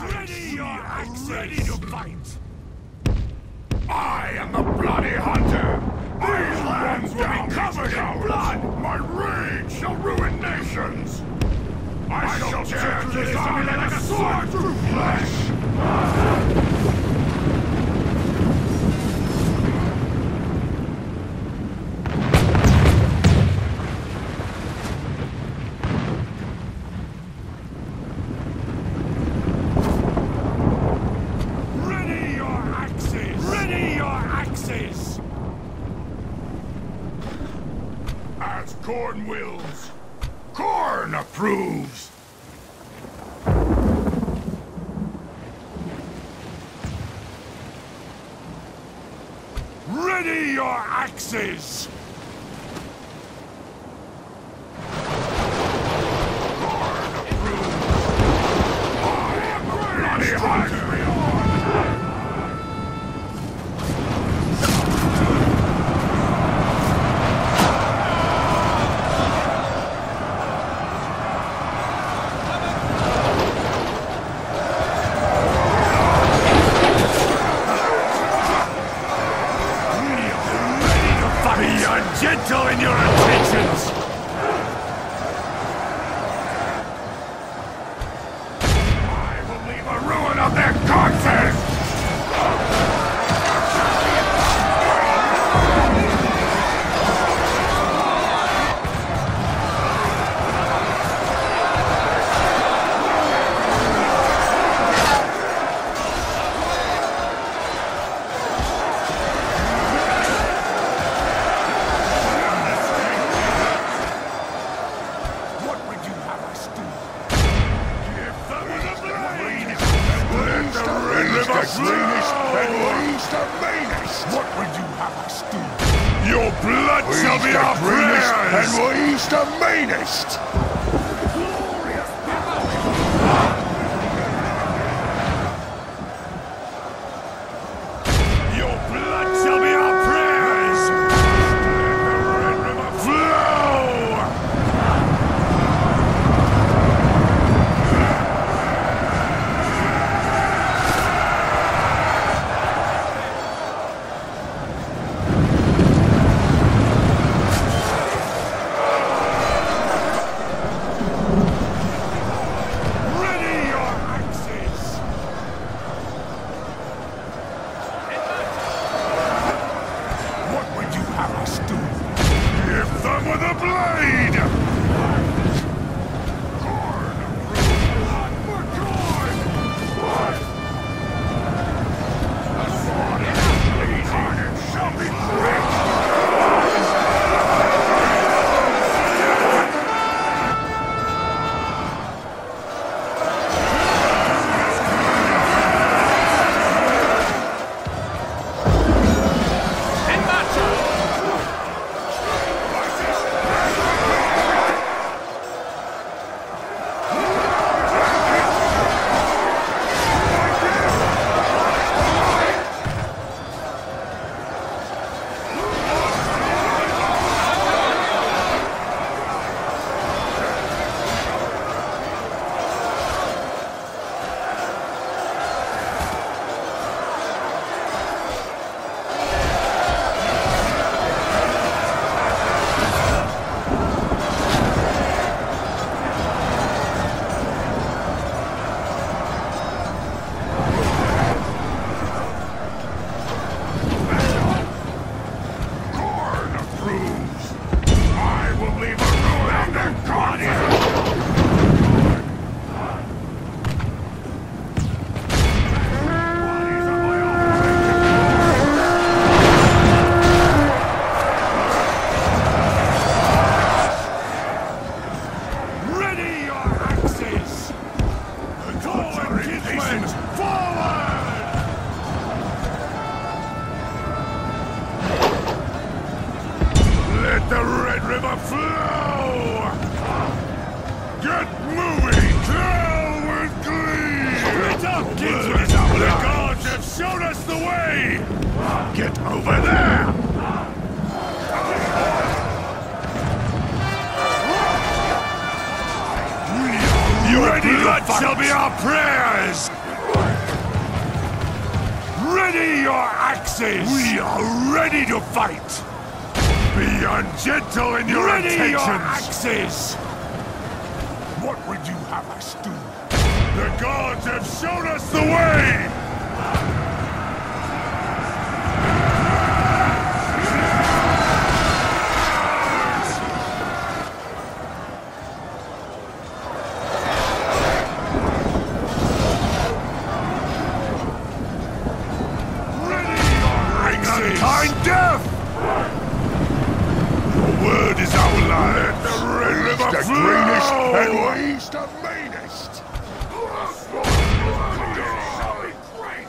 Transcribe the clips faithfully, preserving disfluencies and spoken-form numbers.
Ready your axes! Ready to fight! I am the bloody hunter! These lands will be covered in blood! My rage shall ruin nations! I, I shall tear this army like a sword through flesh! As Khorne wills, Khorne approves! Ready your axes! Khorne approves! I am the bloody hunter! Gentle in your intentions! I will leave a ruin of their corpses! What would you have us do? Your blood we's shall be our prayers! And we's the meanest! Glorious Your blood shall be our prayers! Let the Red River flow! the Red River flow! Get moving! Kill with glee! Split up, kinsmen! The gods have shown us the way! Get over there! Your blood shall be our prayers! Ready your axes! We are ready to fight! Be ungentle in your ready intentions! Ready your axes! What would you have us do? The gods have shown us the way! Unkind death! The word is our life. Let the river the flow! Greenest and least the meanest! Shall be great!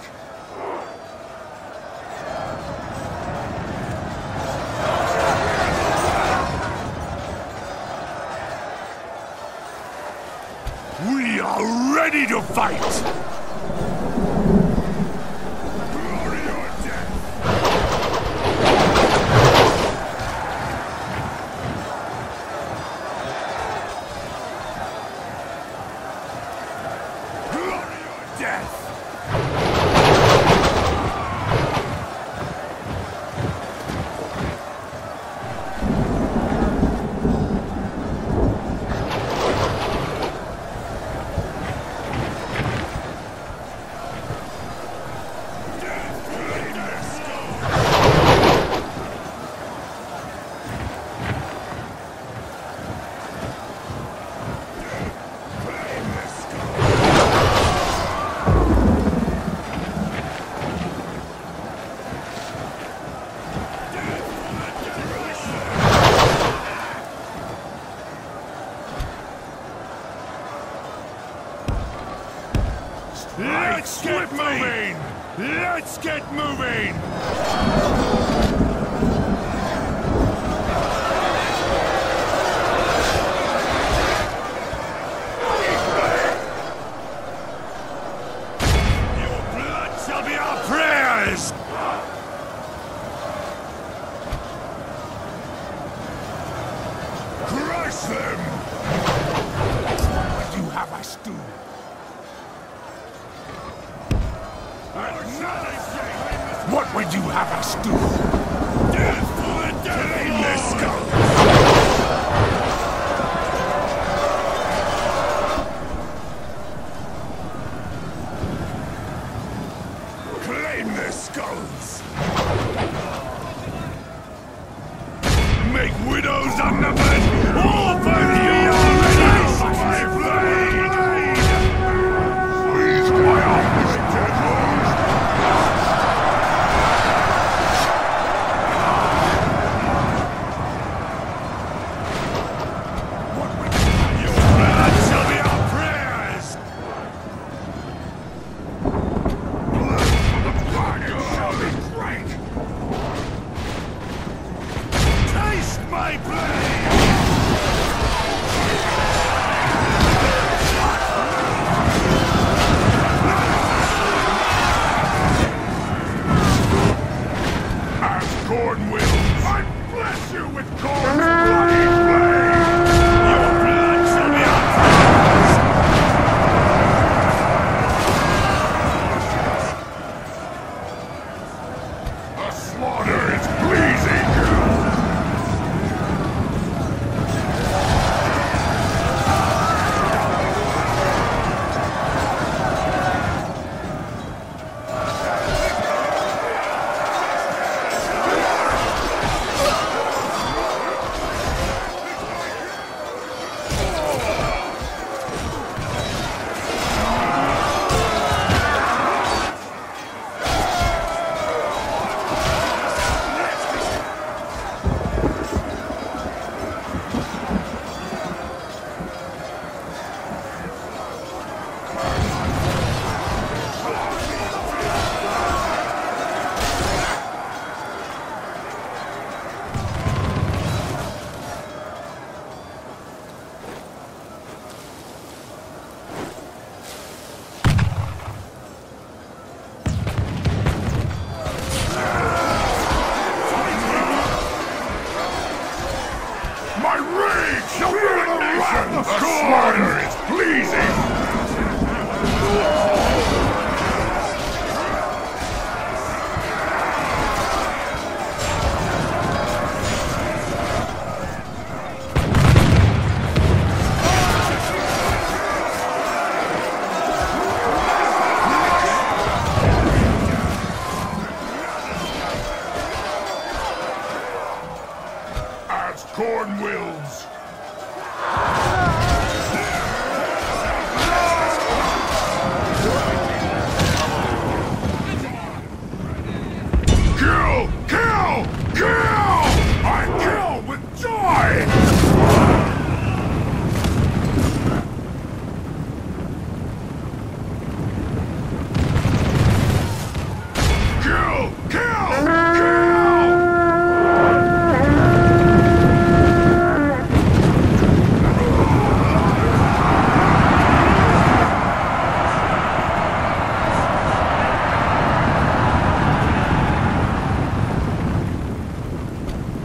We are ready to fight! Let's get moving! Let's get moving! Your blood shall be our prayers! Crush them! What do you have us do? What would you have us do? Death for the devil! Claim their skulls! Claim their skulls! Make widows unnumbered! All for the already my blade! Squeeze my arms, devils!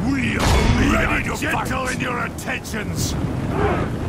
We are Be ready to gentle fight. in your attentions!